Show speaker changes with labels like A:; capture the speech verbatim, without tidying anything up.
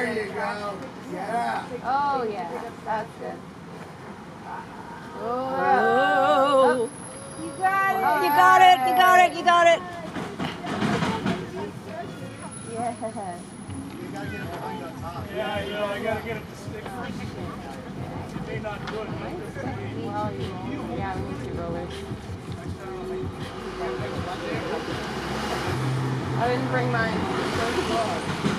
A: There you go. Yeah.
B: Oh, yeah. That's good. Oh.
C: Oh.
B: You got it.
C: You got it. You got it. You got it.
B: Yeah.
A: You gotta get it behind on top.
D: Yeah, you know, I gotta get it to stick first. It may not do it.
B: Well, you, yeah, we need two rollers. I didn't bring mine.